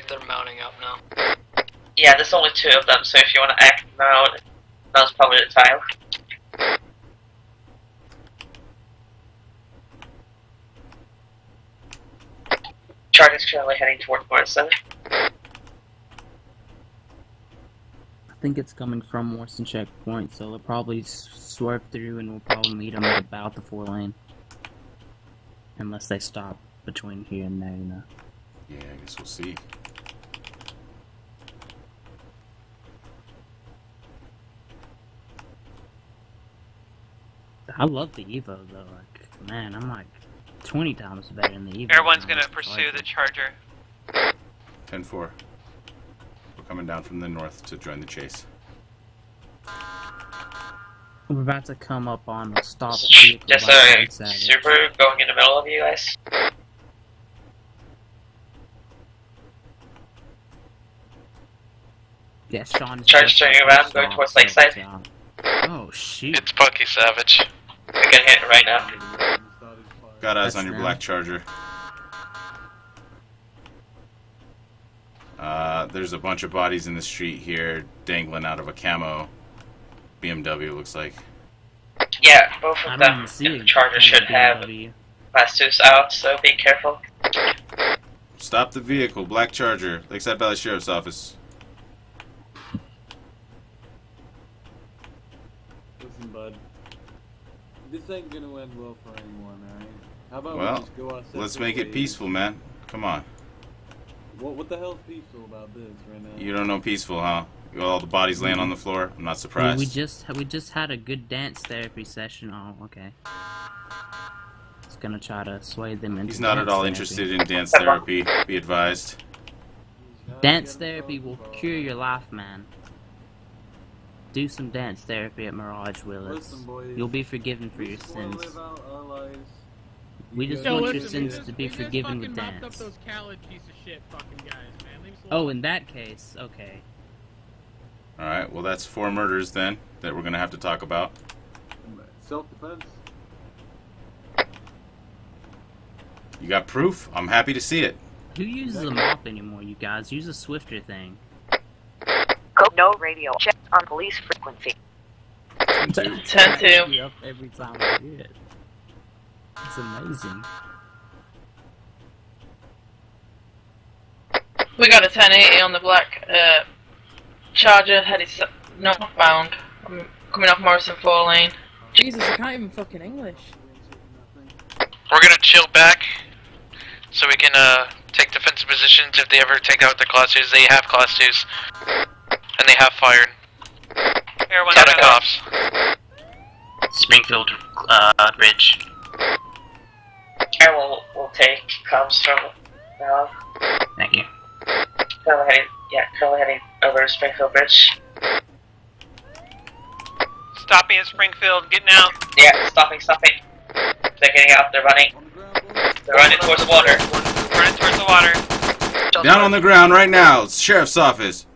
if they're mounting up now. Yeah, there's only 2 of them, so if you want to act now, now's probably the time. Charge is currently heading toward Morrison. I think it's coming from Morrison checkpoint, so they'll probably swerve through and we'll probably meet them at about the 4 lane. Unless they stop between here and there, you know. Yeah, I guess we'll see. I love the Evo though, like, man, I'm like 20 times better than the Evo. Everyone's gonna pursue the Charger. 10-4. We're coming down from the north to join the chase. We're about to come up on a stop vehicle. Just a super going in the middle of you guys. Yeah, Sean is Charge turning around, going towards Lakeside. Oh, shoot. It's Punky Savage. I can hit it right now. Got eyes That's on your them. black Charger. There's a bunch of bodies in the street here, dangling out of a camo BMW, looks like. Yeah, both I of don't them even see in the it. Charger should have BMW. class 2s out, so be careful. Stop the vehicle, black Charger, Lakeside Valley Sheriff's Office. Listen, bud. This ain't gonna end well for anyone, alright? How about we Well, just go our separate let's make it ways? peaceful, man. Come on. What the hell's peaceful about this right now? You don't know peaceful, huh? You got all the bodies laying on the floor? I'm not Well, surprised. we just had a good dance therapy session. Oh, okay. It's gonna try to sway them into He's not at dance all therapy. interested in dance therapy, be advised. Dance therapy will cure your life, man. Do some dance therapy at Mirage Willis. Listen, boys. You'll be forgiven for We your just wanna sins. live out our lives. We just Yo, want your listen, sins man. to be forgiven with mopped up dance. those Khaled piece of shit fucking guys, man. Leave us Oh, alone. in that case, okay. Alright, well that's 4 murders then, that we're gonna have to talk about. Self-defense? You got proof? I'm happy to see it. Who uses a mop anymore, you guys? Use a Swifter thing. No radio. Check on police frequency. 10-2. 10-2. Yep, every time I hear it. It's amazing. We got a 1080 on the black Charger, headed northbound. I'm coming off Morrison 4 lane. Jesus, I can't even fucking English. We're gonna chill back so we can take defensive positions if they ever take out their class 2s. They have class 2s. And they have fired. Everyone's Ton of gonna cops. Springfield Bridge. And we'll take comms from now. Thank you. Currently heading over to Springfield Bridge. stopping at Springfield, getting out. Yeah, stopping. They're getting out, they're running. They're running towards the water. Running towards the water. Down on the ground right now. It's Sheriff's Office.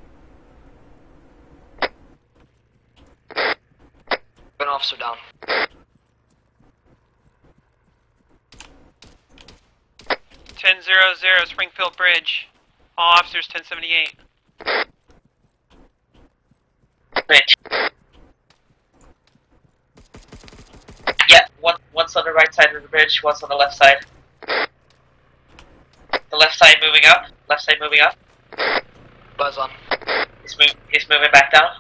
An officer down. .10-0-0 Springfield Bridge. All officers 1078. Bridge. Yeah, one's on the right side of the bridge, one's on the left side. The left side moving up. Buzz on. He's moving back down.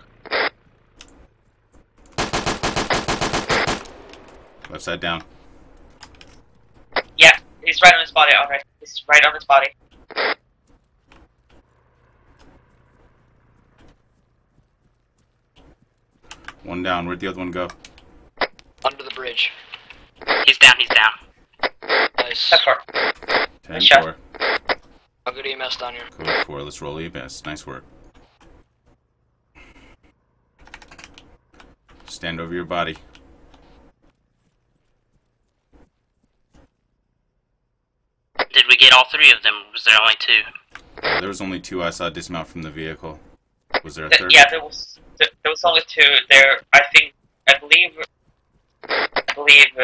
Left side down. Yeah, he's right on his body, alright. He's right on his body. One down. Where'd the other one go? Under the bridge. He's down. Nice. That's far. 10-4. I'll good EMS down here. Code 4. Let's roll EMS. Nice work. Stand over your body. Did we get all three of them? Was there only two? There was only two I saw dismount from the vehicle. Was there a third? Yeah, there was only two there. I believe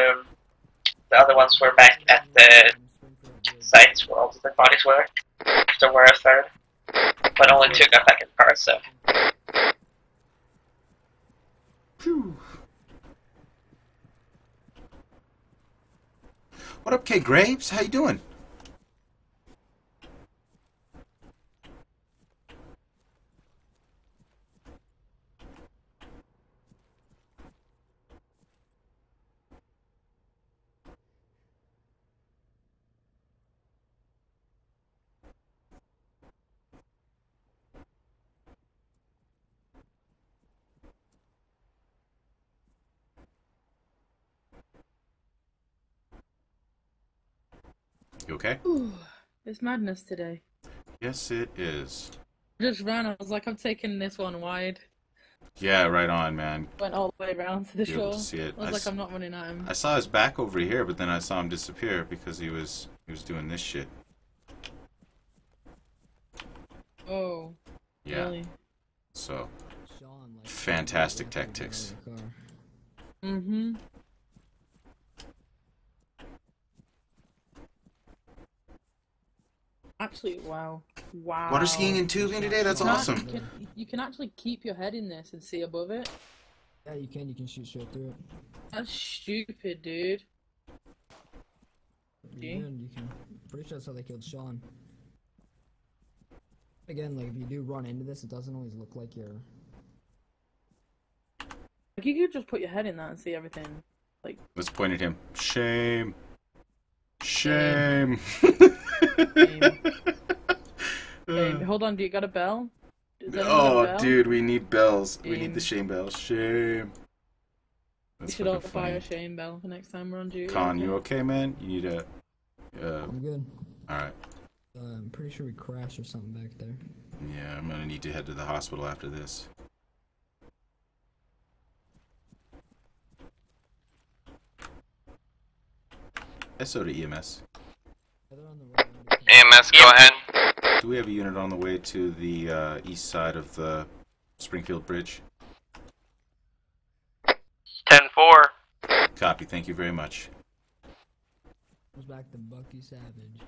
the other ones were back at the sites where all the bodies were. after we're a third. But only 2 got back in the car, so. What up, K Graves? How you doing? You okay? Ooh, it's madness today. Yes, it is. Just ran. I was like, I'm taking this one wide. Yeah, right on, man. Went all the way around to the Be able shore. to see it. I was like, I'm not running at him. I saw his back over here, but then I saw him disappear because he was doing this shit. Oh. Yeah. Really? So, fantastic tactics. Mm-hmm. Actually, wow. Wow. Water skiing and tubing today? That's awesome. You can actually keep your head in this and see above it. Yeah, you can. You can shoot straight through it. That's stupid, dude. You can. Pretty sure that's how they killed Sean. Again, like, if you do run into this, it doesn't always look like you're... Like, you could just put your head in that and see everything. Like... Let's point at him. Shame. Shame. Shame. Hold on, do you got a bell? Oh, bell? Dude, we need bells. Shame. We need the shame bell. Shame. We should all fire a shame bell for next time we're on duty. Con, you okay, man? You need a... I'm good. Alright. I'm pretty sure we crashed or something back there. Yeah, I'm gonna need to head to the hospital after this. SO to EMS. EMS, go ahead. Do we have a unit on the way to the east side of the Springfield Bridge? 10-4. Copy, thank you very much. Goes back to Bucky Savage.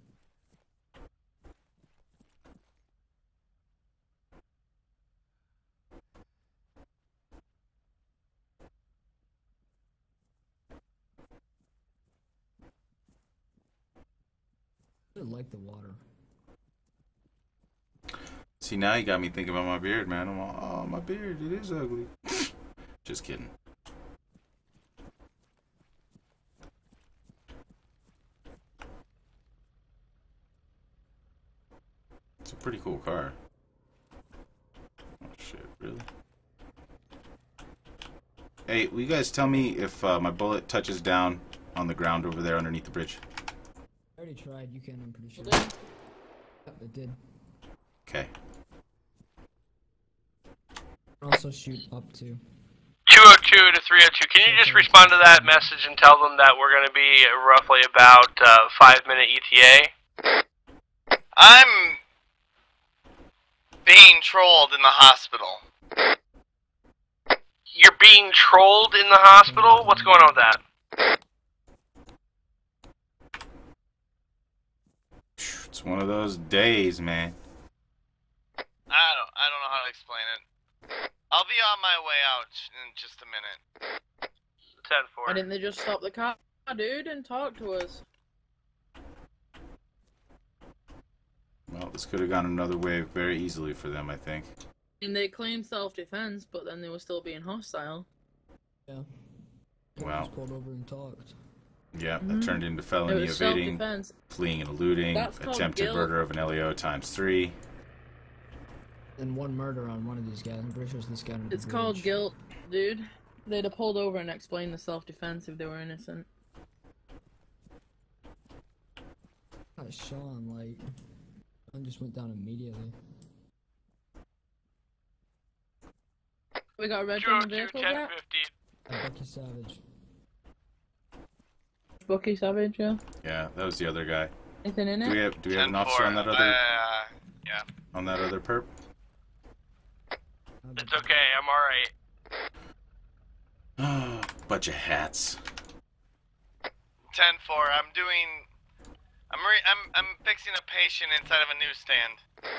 I like the water. See, now you got me thinking about my beard, man. I'm all, oh, my beard, it is ugly. Just kidding. It's a pretty cool car. Oh shit, really? Hey, will you guys tell me if my bullet touches down on the ground over there underneath the bridge? I already tried, you can, I'm pretty sure. Yep, it did. Okay. Also shoot up to 202 to 302. Can you just respond to that message and tell them that we're going to be roughly about 5-minute ETA? I'm being trolled in the hospital. You're being trolled in the hospital? What's going on with that? It's one of those days, man. I don't know how to explain it. I'll be on my way out in just a minute. 10-4. Why didn't they just stop the car, dude, and talk to us? Well, this could have gone another way very easily for them, I think. And they claimed self-defense, but then they were still being hostile. Yeah. Wow. Just pulled over and talked. Yeah, that turned into felony evading, fleeing and eluding, attempted murder of an LEO ×3. And one murder on one of these guys. I'm pretty sure it's this guy. It's called guilt, dude. They'd have pulled over and explained the self-defense if they were innocent. Sean, like, Sean just went down immediately. We got a red on the vehicle yet? Bucky Savage. Bucky Savage, yeah. Yeah, that was the other guy. Anything in it? Do we have an officer on that other? Yeah. On that other perp? It's okay, I'm alright. Bunch of hats. 10-4. I'm fixing a patient inside of a newsstand.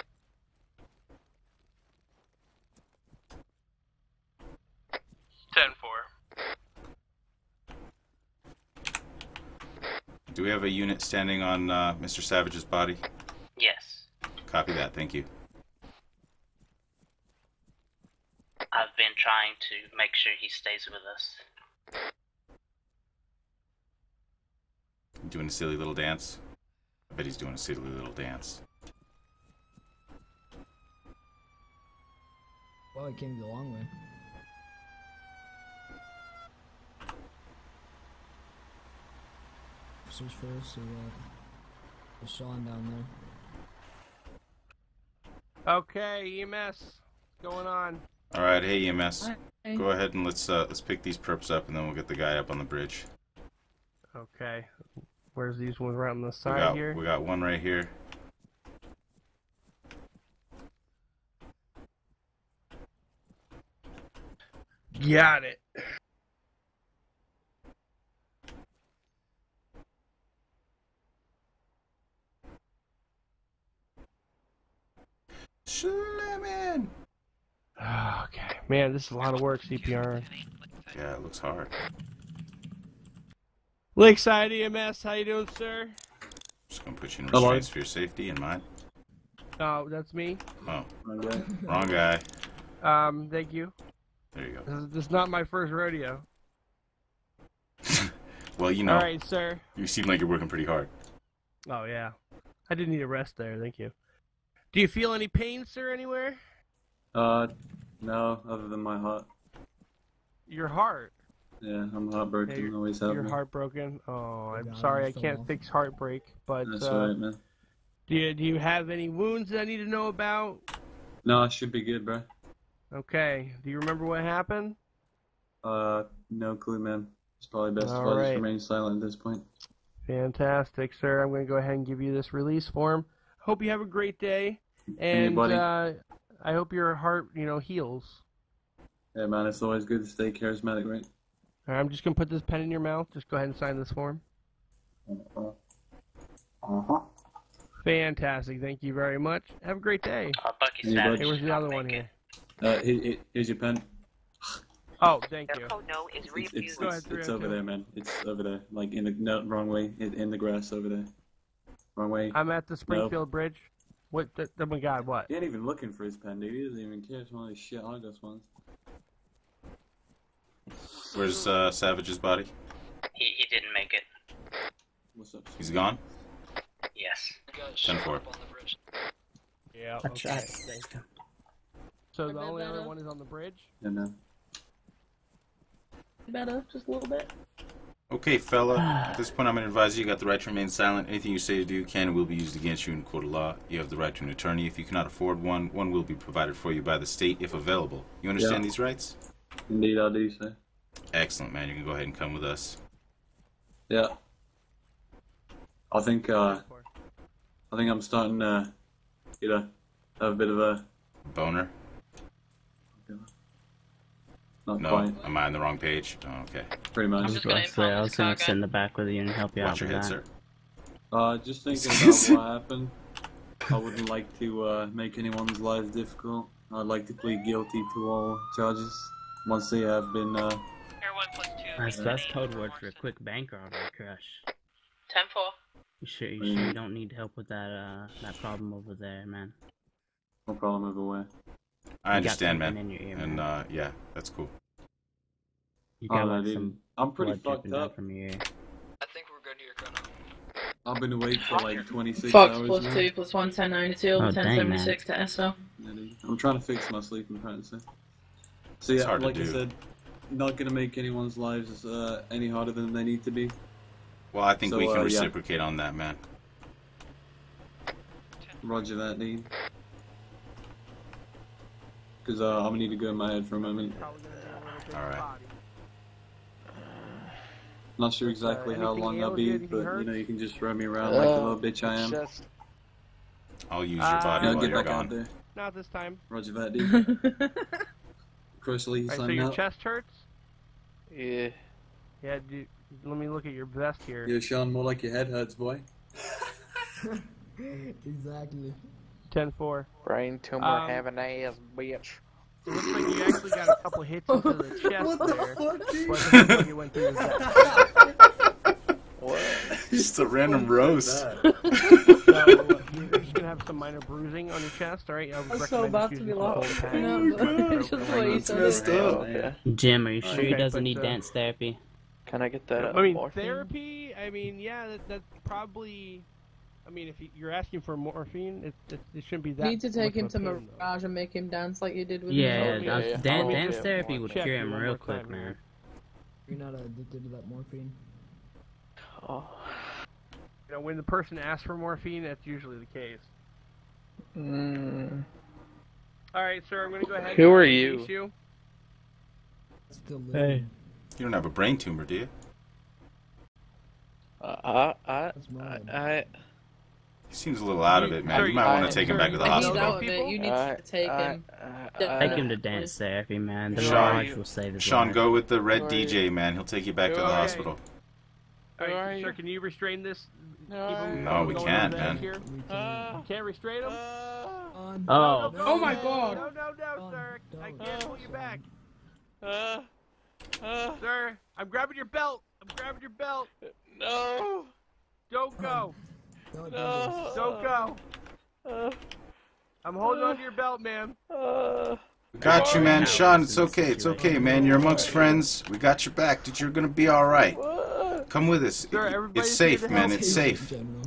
Do we have a unit standing on Mr. Savage's body? Yes. Copy that, thank you. I've been trying to make sure he stays with us. Doing a silly little dance? I bet he's doing a silly little dance. Well, it came the long way. Search first, so there's Sean down there. Okay, EMS, what's going on? All right, hey EMS, Hi. go ahead and let's pick these perps up, and then we'll get the guy up on the bridge. Okay, where's these ones right on the side here? We got one right here. Got it. Slimin'! Okay, man, this is a lot of work, CPR. Yeah, it looks hard. Lakeside EMS, how you doing, sir? Just gonna put you in restraints for your safety and mine. Oh, that's me? Oh, wrong guy. Thank you. There you go. This is not my first rodeo. Well, you know. All right, sir. You seem like you're working pretty hard. Oh, yeah. I did need a rest there, thank you. Do you feel any pain, sir, anywhere? No, other than my heart. Your heart? Yeah, I'm heartbroken, always have You're been. heartbroken? Oh, I'm sorry, I can't fix heartbreak, but... That's alright, man. Do you have any wounds that I need to know about? No, I should be good, bro. Okay. Do you remember what happened? No clue, man. It's probably best if I Alright. just remain silent at this point. Fantastic, sir. I'm going to go ahead and give you this release form. Hope you have a great day, and I hope your heart, heals. Yeah, man, it's always good to stay charismatic, right? All right, I'm just going to put this pen in your mouth. Just go ahead and sign this form. Fantastic. Thank you very much. Have a great day. Bucky's Hey, Savage. bud. Where's the other one here? Here's your pen. Oh, thank you. Code no is refused. Go ahead, It's 302. over there, man. It's over there. Like, no, wrong way. In the grass over there. Wrong way. I'm at the Springfield Bridge. What? Oh my God! What? He ain't even looking for his pen, dude. He doesn't even care. It's one of these shit Argos ones. Where's Savage's body? He didn't make it. What's up? He's gone? Yes. 10-4. Yeah. I Okay. tried to save him. So the only other one is on the bridge. Yeah, no. Better, just a little bit. Okay, fella. At this point, I'm going to advise you got the right to remain silent. Anything you say or do can and will be used against you in court of law. You have the right to an attorney. If you cannot afford one, one will be provided for you by the state if available. You understand these rights? Indeed, I do, sir. Excellent, man. You can go ahead and come with us. Yeah. I think I'm starting to, have a bit of a Boner? not No, quite. am I on the wrong page? Oh, okay. Pretty I much. was going to say, I was going to sit in the back with you and help you Watch out your with head, that. sir. Just thinking about what happened. I wouldn't like to make anyone's life difficult. I'd like to plead guilty to all charges once they have been. That's code word for a quick bank robbery, Crush. 10-4. You sure you don't need help with that problem over there, man? No problem everywhere. I understand, something man. in your ear, And, man. yeah, that's cool. You got no, like dude. some I'm pretty blood fucked dripping down up. from your ear. I think we're good here, Colonel. I've been awake for like 26 Fox hours plus now. 2 plus 1, 1092, Oh, 1076 to SO. Yeah, dude. I'm trying to fix my sleep, I'm trying to say. So It's yeah, hard to like I do. said, not gonna make anyone's lives any harder than they need to be. Well, I think So, we can yeah. reciprocate on that, man. Roger that, dude. Because I'm gonna need to go in my head for a moment. Alright. Not sure exactly how anything long I'll ails be, you? Anything but hurts? you can just throw me around like the little bitch I am. I'll use your body I'll while get you're back out gone. there. Not this time. Roger that, dude. Crystal, you Alright, so signing your up? chest hurts? Yeah. Yeah, dude. Let me look at your vest here. Yo, Sean, more like your head hurts, boy. Exactly. 10-4. Brain tumor having ass, bitch. It looks like you actually got a couple hits into the chest What the there. fuck, dude? But the next one you went through was that. What? Just a random roast. So you're just gonna have some minor bruising on your chest, alright? I would I'm recommend so about just to be using some lost. cold No, packs. but it's just the way you said Messed it. up. Yeah. Jim, are you sure he Okay, doesn't but, need dance therapy? Can I get that? I mean, morphine? therapy. I mean, yeah, that's probably. I mean, if you're asking for morphine, it shouldn't be that. You need to take much him of to a pain, though. Mirage and make him dance like you did with Yeah, me. yeah. dance Yeah. therapy would Check cure you him one real more quick, time, man. You're not addicted to that morphine. Oh. You know, when the person asks for morphine, that's usually the case. Mm. All right, sir, I'm gonna go ahead. Who and are release you? Still living. Hey. You don't have a brain tumor, do you? That's mine. He seems a little out of it, man. Sir, You might want to take him back to the If he's hospital. out of it, you need to take him. Take him to dance therapy, man. The Sean, Mirage will save his Sean, life. go with the red Who are DJ, man. He'll take you back to the Okay. hospital. All Who are right, you? sir, can you restrain this? No, we can't, man. You can't restrain him? Oh. Oh my god! No, sir. I can't pull you back. Sir, I'm grabbing your belt. No. Don't go. Don't do No. Don't go. I'm holding on to your belt, man. Got you, man. Sean, it's okay. It's okay, man. You're amongst friends. We got your back, dude. You're gonna be all right. Come with us. Sir, It's everybody's safe, here to man. help It's this. safe. General.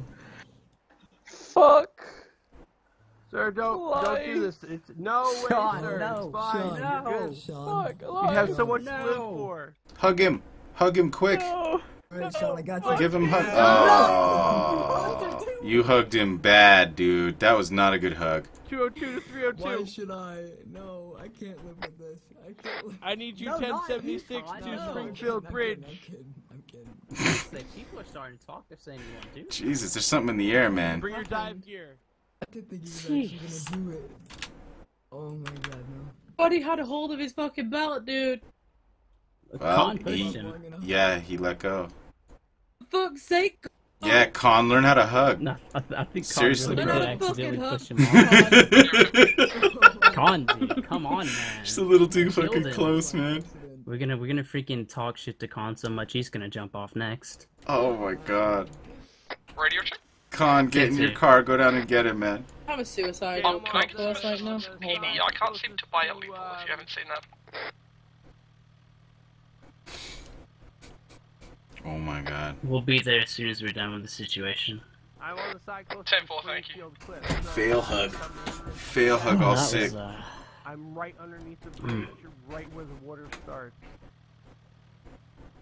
Fuck. Sir, don't do this. It's no way, Sean, sir. no. It's fine. Sean, You're good. Sean. Fuck. You have so much to live for. Hug him. Hug him quick. No. Alright, Sean, I got you. Give him a hug. Oh, you hugged him bad, dude. That was not a good hug. 202 to 302. Why should I? No, I can't live with this. I can't live. I need you No, not 1076 me. to No, Springfield I'm Bridge. kidding. I'm kidding. People are starting to talk. They're saying you want to. Jesus, there's something in the air, man. Bring your dive gear. I didn't think he was actually gonna do it. Oh my god, no. Buddy had a hold of his fucking belt, dude. Well, Con pushed him. he let go. For fuck's sake. Yeah, Con, learn how to hug. No, I think Con Seriously, really bro. did accidentally Fucking push him off. Con, dude, come on, man. Just a little too Killed fucking him. close, man. We're gonna freaking talk shit to Con so much he's gonna jump off next. Oh my god. Radio check. Con, get in your car, go down and get him, man. I'm a suicide. Can I for us right now. PD, I can't seem to buy a lethal if you haven't seen that. Oh my god. We'll be there as soon as we're done with the situation. I'm on the side close 10-4, thank you. Fail hug. Fail hug, all that sick. was, I'm right underneath the bridge, right where the water starts.